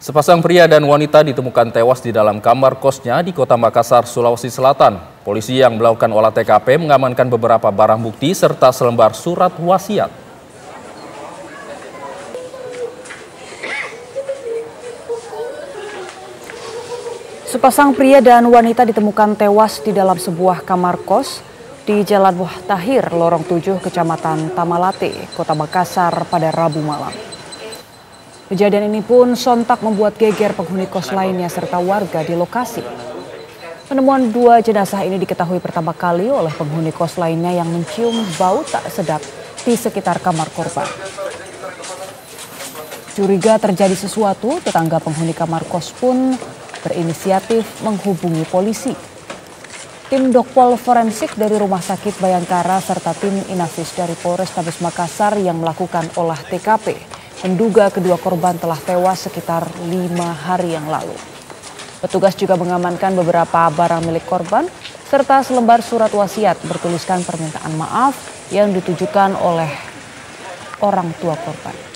Sepasang pria dan wanita ditemukan tewas di dalam kamar kosnya di Kota Makassar, Sulawesi Selatan. Polisi yang melakukan olah TKP mengamankan beberapa barang bukti serta selembar surat wasiat. Sepasang pria dan wanita ditemukan tewas di dalam sebuah kamar kos di Jalan Buah Tahir, Lorong 7, Kecamatan Tamalate, Kota Makassar pada Rabu malam. Kejadian ini pun sontak membuat geger penghuni kos lainnya serta warga di lokasi. Penemuan dua jenazah ini diketahui pertama kali oleh penghuni kos lainnya yang mencium bau tak sedap di sekitar kamar korban. Curiga terjadi sesuatu, tetangga penghuni kamar kos pun berinisiatif menghubungi polisi. Tim Dokpol Forensik dari Rumah Sakit Bayangkara serta tim Inafis dari Polrestabes Makassar yang melakukan olah TKP menduga kedua korban telah tewas sekitar 5 hari yang lalu. Petugas juga mengamankan beberapa barang milik korban serta selembar surat wasiat bertuliskan permintaan maaf yang ditujukan oleh orang tua korban.